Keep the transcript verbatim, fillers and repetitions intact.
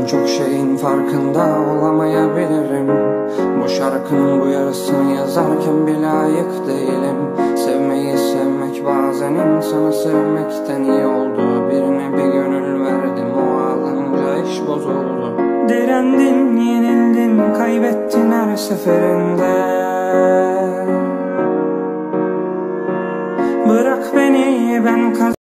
çok şeyin farkında olamayabilirim. Bu şarkının bu yarısını yazarken bile layık değilim. Sevmeyi sevmek bazen insanı sevmekten iyi oldu. Birine bir gönül verdim, o ağlanınca iş bozuldu. Direndin, yenildin, kaybettin her seferinde. Bırak beni, ben kazandım.